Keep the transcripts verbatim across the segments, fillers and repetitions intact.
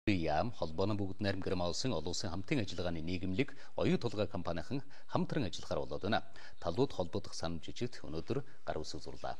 яам холбооны бүгд найрамгар олсон олон улсын хамтын ажиллагааны нийгэмлэг оюу толгой компанийн хамтран ажиллахаар болоод байна. Талууд холбогдох санамж жижигт өнөөдөр гар үсэг зурлаа.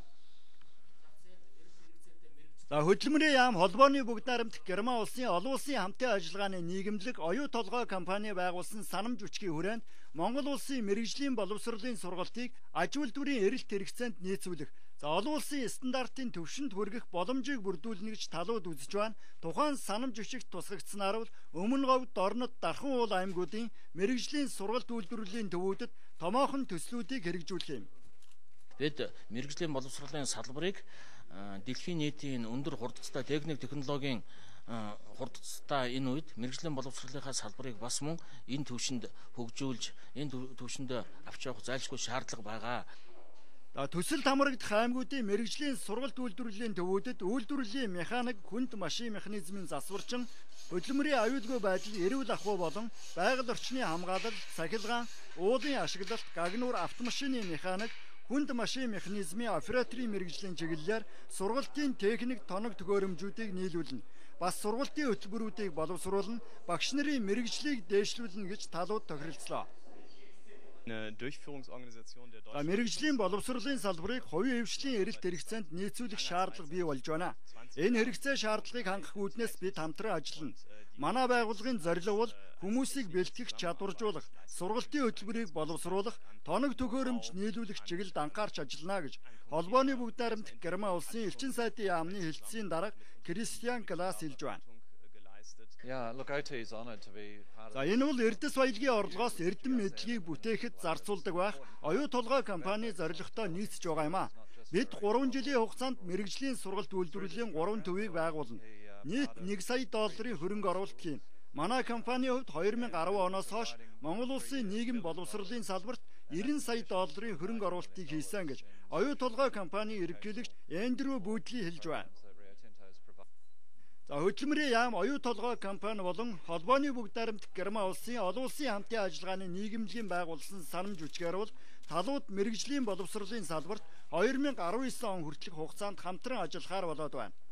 За хөдөлмөрийн яам холбооны бүгд найрамдах Герман улсын олон улсын хамтын ажиллагааны нийгэмлэг оюу толгой компани байгуулсан санамж хүчгийн хүрээнд Монгол улсын мэргэжлийн боловсролын сургалтыг аж үйлдвэрийн эрэлт хэрэгцээнд нийцүүлэх, за олон улсын стандартын түвшинд хүргэх боломжийг бүрдүүлнэ гэж талууд үзэж байна. Тухайн санамж хүчигт тусгагдсанаар бол өмнө говьд орнод дархан уул аймагуудын мэргэжлийн сургалт үйлдвэрлэлийн төвүүдэд томоохон төслүүдийг хэрэгжүүлэх юм. Бид мэргэжлийн боловсролын салбарыг дэлхийн нийтийн өндөр хурдцтай техник технологийн хурдцтай энэ үед мэргэжлийн боловсролынхаа салбарыг бас мөн энэ түвшинд хөгжүүлж энэ түвшинд авч явах зайлшгүй шаардлага байгаа. Төсөлд хамрагдах аймагуудын мэргэжлийн сургалт үйлдвэрлэлийн төвүүдэд үйлдвэрлэлийн механик, хүнд машин механизмын засварчин, хөдөлмөрийн аюулгүй байдал, эрүүл ахуй болон байгаль орчны хамгаалал, сахилгаан, уулын ашиглалт, гагнуур, автомашины механик, хүнд машин механизмын операторын мэргэжлийн чиглэлээр сургалтын техник тоног төхөөрөмжүүдийг нийлүүлнэ. Бас сургалтын хөтөлбөрүүдийг боловсруулна, багш нарын мэргэжлийг дээшлүүлнэ гэж талууд тохиролцлоо. Мэргэжлийн боловсролын салбарыг хувийн хвшлийн эрэлт хэрэгцээнд нийцүүлэх шаардлага бий болж байна. Энэ хэрэгцээ шаардлагыг хангах үүднээс бид хамтран ажиллана. Манай байгууллагын зорилго бол хүмүүсийг бэлтгэх, чадваржуулах, сургалтын хөтөлбөрийг боловсруулах, тоног төхөөрөмж нийлүүлэх чиглэлд анхаарч ажиллана гэж холбооны бүгд найрамдах Герман улсын элчин сайдын яамны хэлтсийн дарга Кристиан Глас хэлж байна. Yeah, look, O T is honored to be part of. За энэ бол эрдэс баялагын орлогоос эрдэм мэдлэгийг бүтээхэд зарцуулдаг байх оюу толгой компани зорилготой нийцж байгаа юм а. Бид гурван жилийн хугацаанд мэргэжлийн сургалт үйлдвэрлэлийн гурван төвийг байгуулна. Нийт нэг сая долларын хөрөнгө оруулалт хийн. Манай компанийн хувьд две тысячи десять оноос хойш Монгол улсын нийгэм боловсролын салбарт ninety сая долларын хөрөнгө оруулалтыг хийсэн гэж оюу толгой компанийн ерөнхийлөгч Эндрю Бүүдли хэлж байна. За хөдөлмөрийн яам оюу толгой компани болон холбооны бүгд найрамдах Герман улсын олон улсын хамтын ажиллагааны нийгэмлэгийн байгуулсан санамж хүчгээр бол талууд мэргэжлийн боловсролын салбарт two thousand nineteen он хүртэлх хугацаанд хамтран ажиллахаар болоод байна.